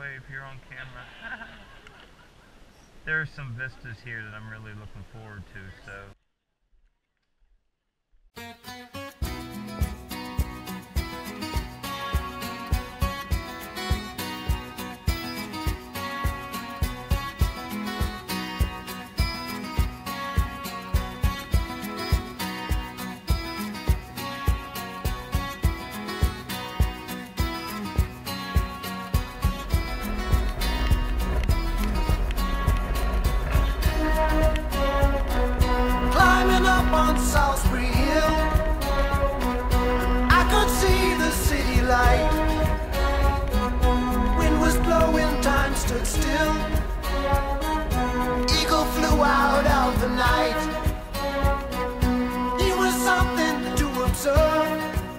wave here on camera. There are some vistas here that I'm really looking forward to, so. On Salisbury Hill, I could see the city light. Wind was blowing, time stood still. Eagle flew out of the night. He was something to observe.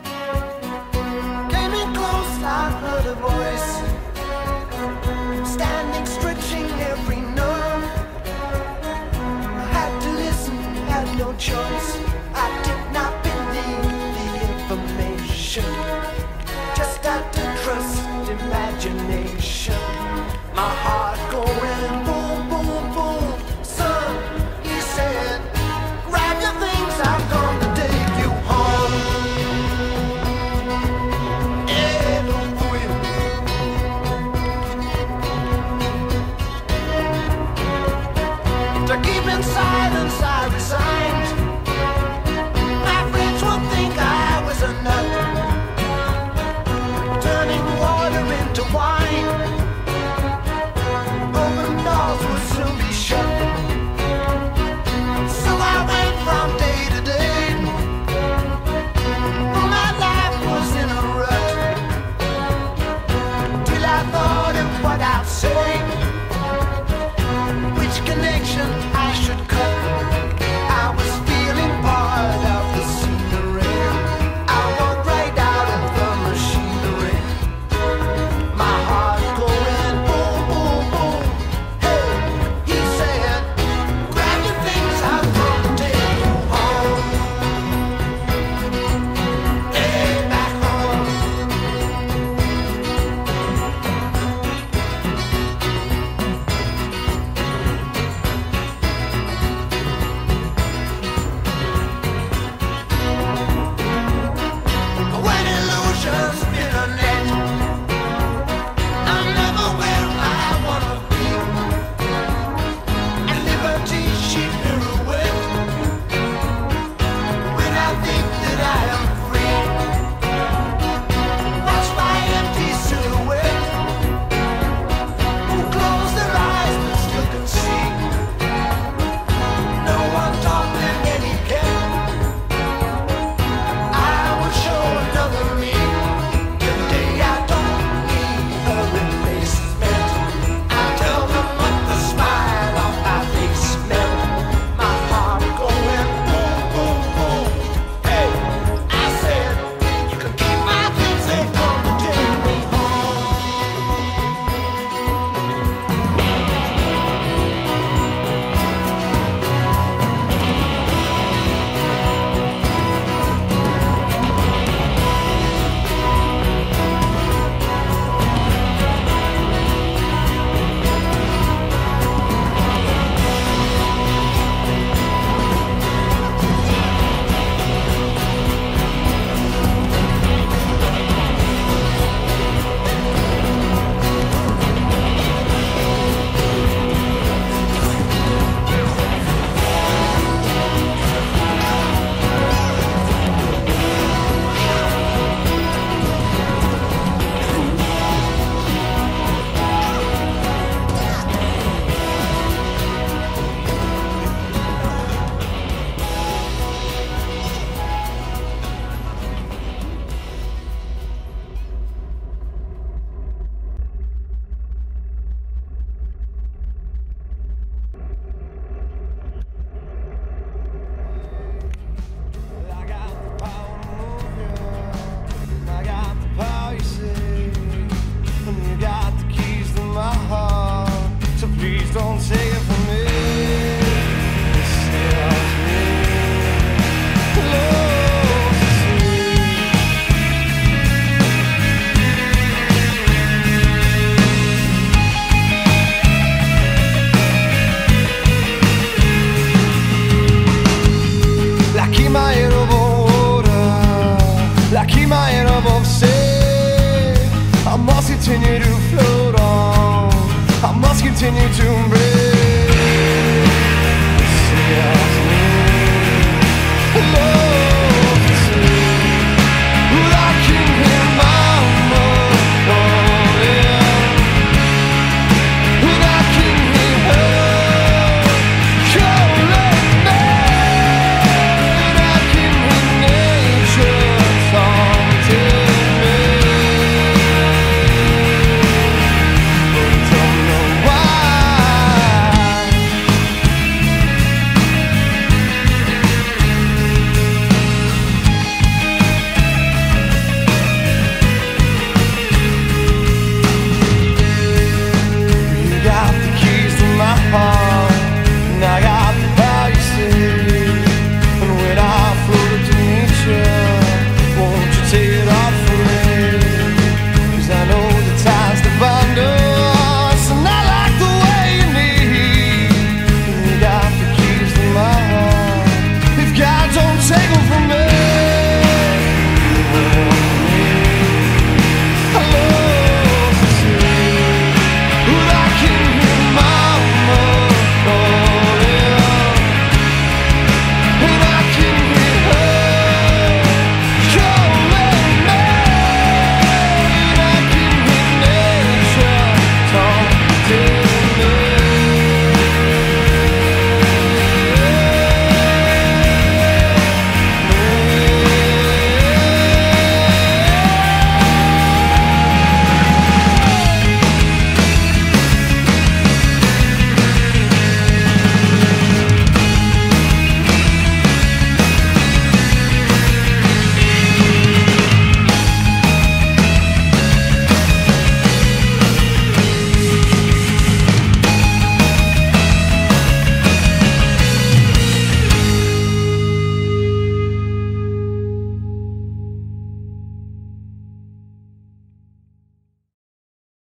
Came in close, I heard a voice, standing, stretching every nerve. I had to listen, had no choice. I did not believe the information, just had to trust imagination. My heart going boom, boom, boom. Son, he said, grab your things, I've come to take you home. Yeah, don't do it. To keep in silence, I resigned. My friends would think I was a nut, turning water into wine.